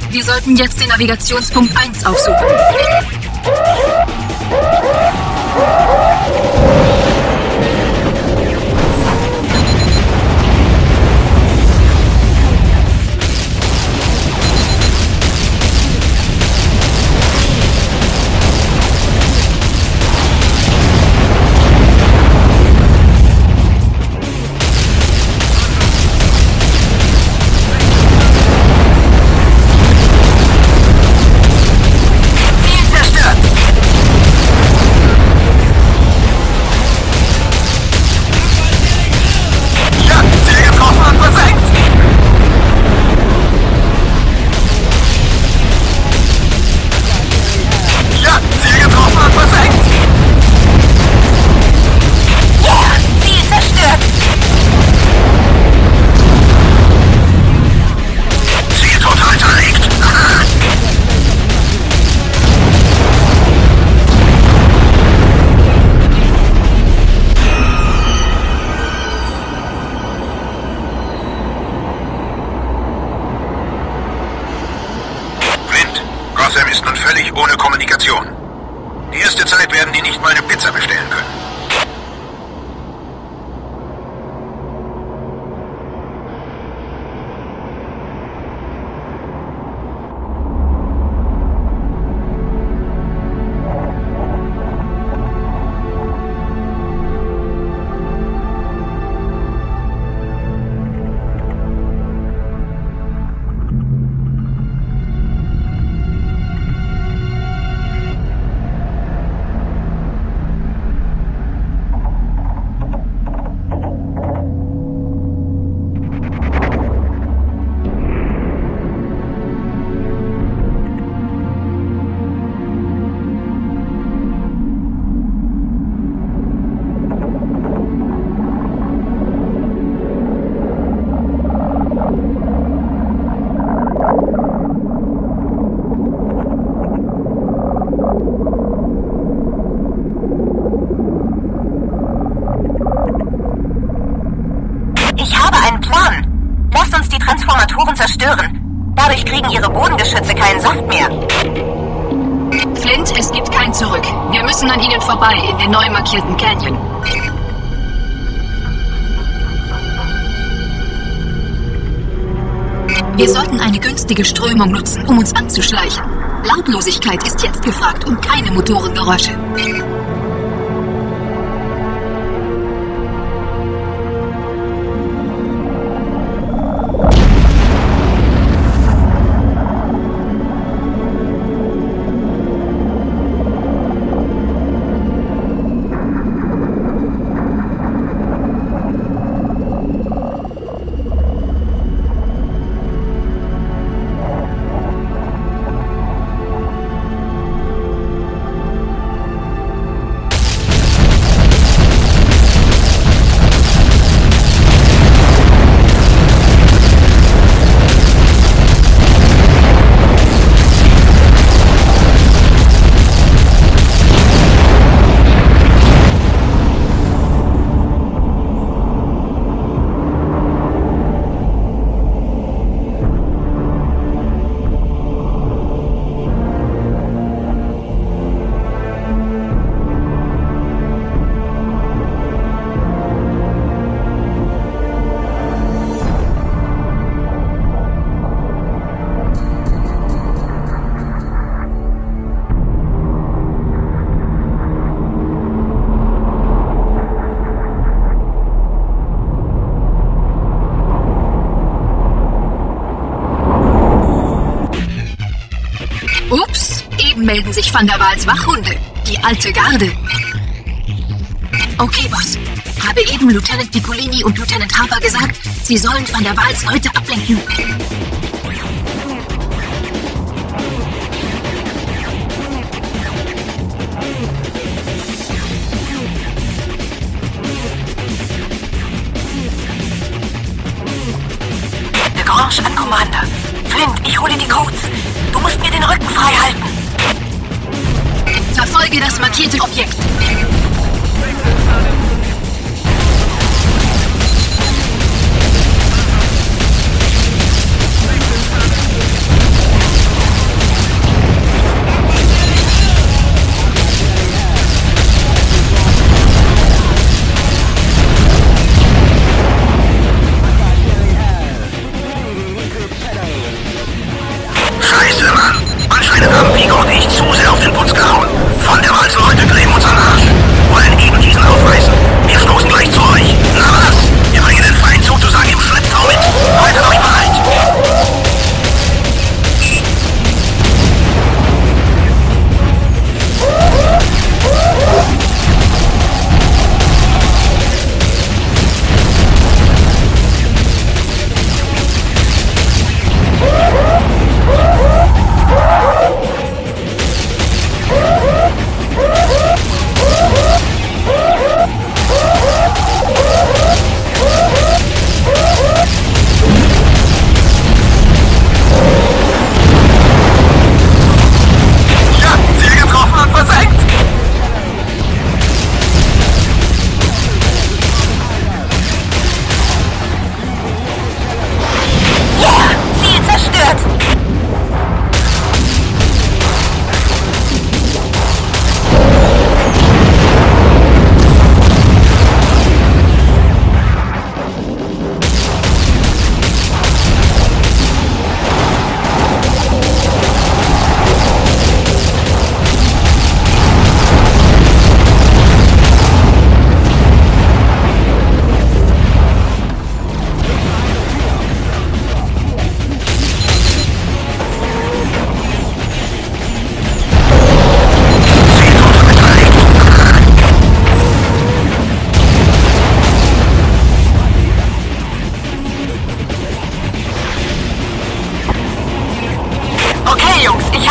Wir sollten jetzt den Navigationspunkt 1 aufsuchen. Gotham ist nun völlig ohne Kommunikation. Die erste Zeit werden die nicht mal eine Pizza bestellen können. Transformatoren zerstören. Dadurch kriegen ihre Bodengeschütze keinen Saft mehr. Flint, es gibt kein Zurück. Wir müssen an ihnen vorbei, in den neu markierten Canyon. Wir sollten eine günstige Strömung nutzen, um uns anzuschleichen. Lautlosigkeit ist jetzt gefragt und keine Motorengeräusche. Ups, eben melden sich Van der Waals Wachhunde. Die alte Garde. Okay, Boss. Habe eben Lieutenant Piccolini und Lieutenant Harper gesagt, sie sollen Van der Waals Leute ablenken. Grange an Commander. Flint, ich hole die Codes. Du musst mir den Rücken frei halten. Verfolge das markierte Objekt.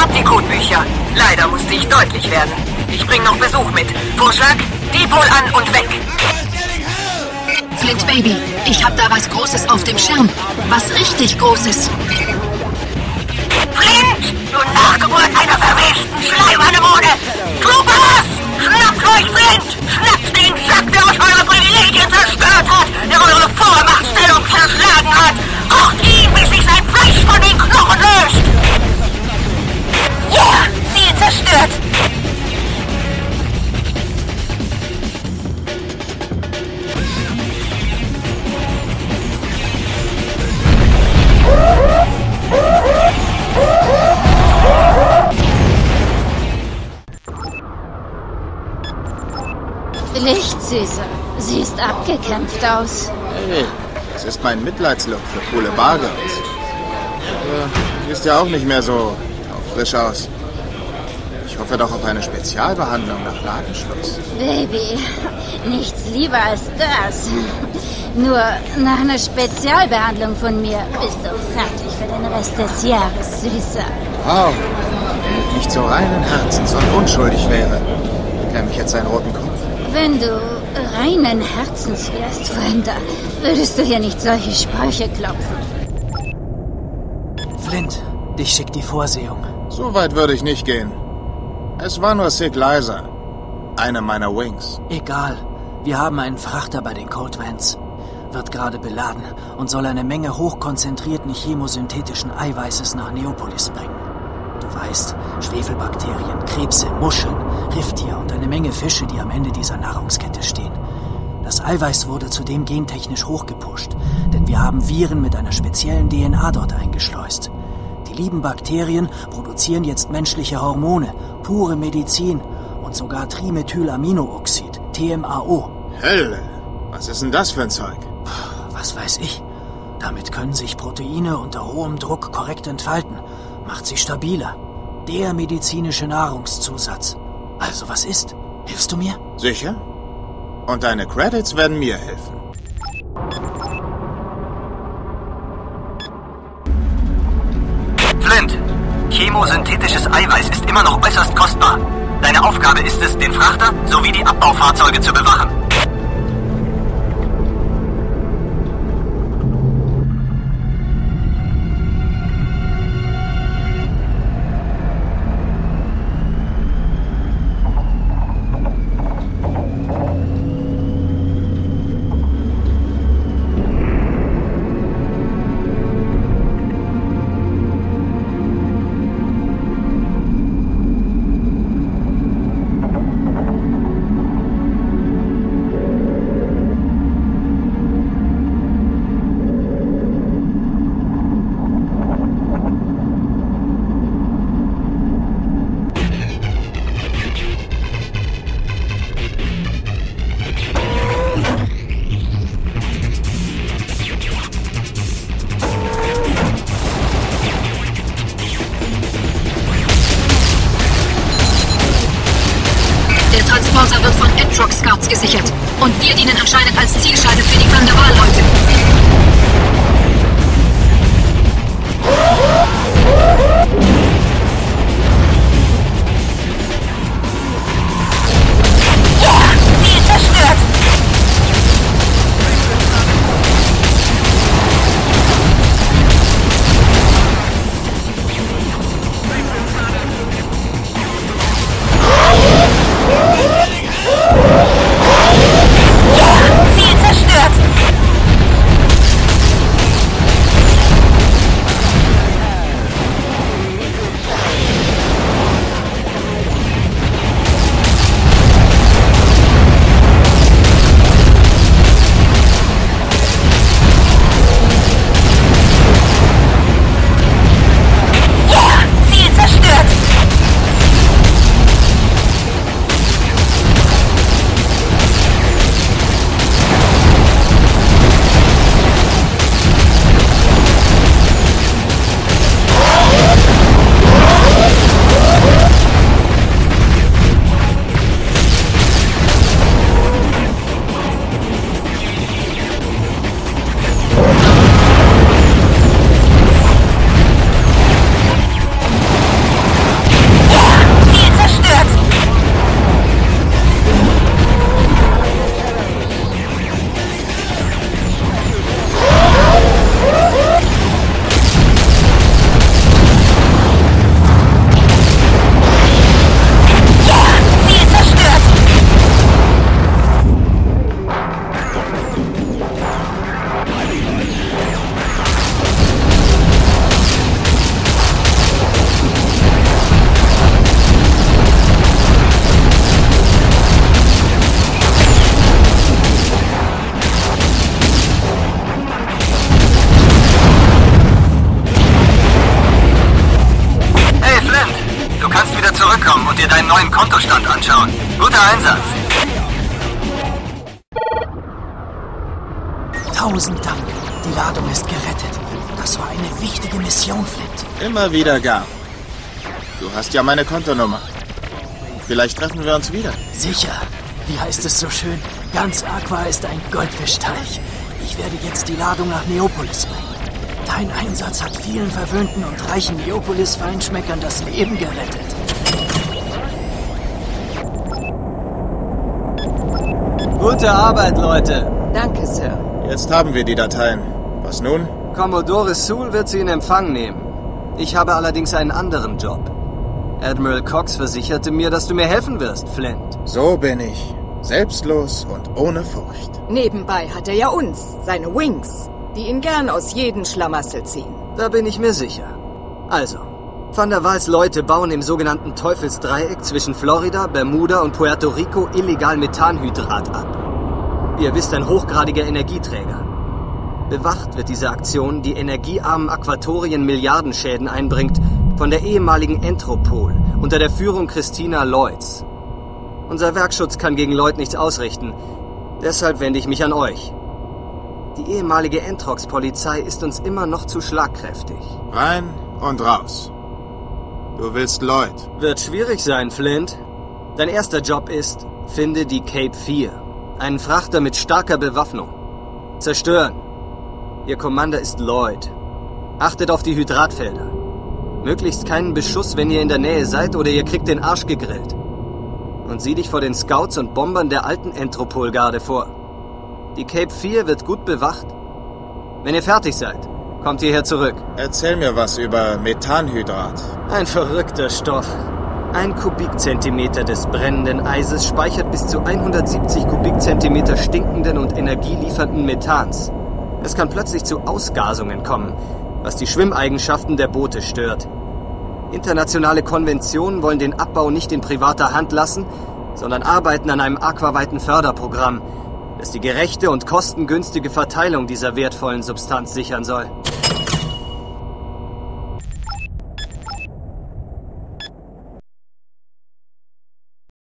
hab die Codebücher. Leider musste ich deutlich werden. Ich bring noch Besuch mit. Vorschlag, Dipol an und weg. Flint, Baby, ich hab da was Großes auf dem Schirm. Was richtig Großes. Flint, du Nachgeburt einer verweschten Schleimanemone! Troopers! Schnappt euch Flint! Schnappt den Sack, der euch eure Privilegien zerstört hat, der eure Vormachtstellung zerschlagen hat! Kocht ihn, bis sich sein Fleisch von den Knochen löst! Yeah! Ziel zerstört! Lichtsüße. Siehst abgekämpft aus. Hey, das ist mein Mitleidslook für coole Bargirls. Du siehst ja auch nicht mehr so frisch aus. Ich hoffe doch auf eine Spezialbehandlung nach Ladenschluss. Baby, nichts lieber als das. Nur nach einer Spezialbehandlung von mir bist du fertig für den Rest des Jahres, Süßer. Wow, wenn ich nicht so reinen Herzens und unschuldig wäre, käme ich jetzt einen roten Kopf. Wenn du reinen Herzens wärst, Fremder, würdest du hier nicht solche Sprüche klopfen. Flint, dich schickt die Vorsehung. So weit würde ich nicht gehen. Es war nur Sig Leiser. Eine meiner Wings. Egal. Wir haben einen Frachter bei den Cold Vents. Wird gerade beladen und soll eine Menge hochkonzentrierten chemosynthetischen Eiweißes nach Neopolis bringen. Du weißt, Schwefelbakterien, Krebse, Muscheln, Rifftier und eine Menge Fische, die am Ende dieser Nahrungskette stehen. Das Eiweiß wurde zudem gentechnisch hochgepusht, denn wir haben Viren mit einer speziellen DNA dort eingeschleust. Die lieben Bakterien produzieren jetzt menschliche Hormone, pure Medizin und sogar Trimethylaminooxid, TMAO. Hölle, was ist denn das für ein Zeug? Was weiß ich. Damit können sich Proteine unter hohem Druck korrekt entfalten. Macht sie stabiler. Der medizinische Nahrungszusatz. Also was ist? Hilfst du mir? Sicher? Und deine Credits werden mir helfen. Flint, chemosynthetisches Eiweiß ist immer noch äußerst kostbar. Deine Aufgabe ist es, den Frachter sowie die Abbaufahrzeuge zu bewachen. Transporter wird von Atrox Scouts gesichert. Und wir dienen anscheinend als Zielscheibe für die Van der Waal-Leute. Ja, Ziel zerstört! den neuen Kontostand anschauen. Guter Einsatz. 1000 Dank. Die Ladung ist gerettet. Das war eine wichtige Mission, Flint. Immer wieder gern. Du hast ja meine Kontonummer. Vielleicht treffen wir uns wieder. Sicher. Wie heißt es so schön? Ganz Aqua ist ein Goldfischteich. Ich werde jetzt die Ladung nach Neopolis bringen. Dein Einsatz hat vielen verwöhnten und reichen Neopolis-Feinschmeckern das Leben gerettet. Gute Arbeit, Leute. Danke, Sir. Jetzt haben wir die Dateien. Was nun? Commodore Sewell wird sie in Empfang nehmen. Ich habe allerdings einen anderen Job. Admiral Cox versicherte mir, dass du mir helfen wirst, Flint. So bin ich. Selbstlos und ohne Furcht. Nebenbei hat er ja uns, seine Wings, die ihn gern aus jedem Schlamassel ziehen. Da bin ich mir sicher. Also, Van der Waals Leute bauen im sogenannten Teufelsdreieck zwischen Florida, Bermuda und Puerto Rico illegal Methanhydrat ab. Wie ihr wisst, ein hochgradiger Energieträger. Bewacht wird diese Aktion, die energiearmen Aquatorien Milliardenschäden einbringt, von der ehemaligen Entropol unter der Führung Christina Lloyds. Unser Werkschutz kann gegen Lloyd nichts ausrichten, deshalb wende ich mich an euch. Die ehemalige Entrox-Polizei ist uns immer noch zu schlagkräftig. Rein und raus. Du willst Lloyd. Wird schwierig sein, Flint. Dein erster Job ist, finde die Cape 4. Einen Frachter mit starker Bewaffnung. Zerstören. Ihr Commander ist Lloyd. Achtet auf die Hydratfelder. Möglichst keinen Beschuss, wenn ihr in der Nähe seid, oder ihr kriegt den Arsch gegrillt. Und sieh dich vor den Scouts und Bombern der alten Entropol-Garde vor. Die Cape 4 wird gut bewacht. Wenn ihr fertig seid, kommt hierher zurück. Erzähl mir was über Methanhydrat. Ein verrückter Stoff. 1 Kubikzentimeter des brennenden Eises speichert bis zu 170 Kubikzentimeter stinkenden und energieliefernden Methans. Es kann plötzlich zu Ausgasungen kommen, was die Schwimmeigenschaften der Boote stört. Internationale Konventionen wollen den Abbau nicht in privater Hand lassen, sondern arbeiten an einem aquaweiten Förderprogramm, das die gerechte und kostengünstige Verteilung dieser wertvollen Substanz sichern soll.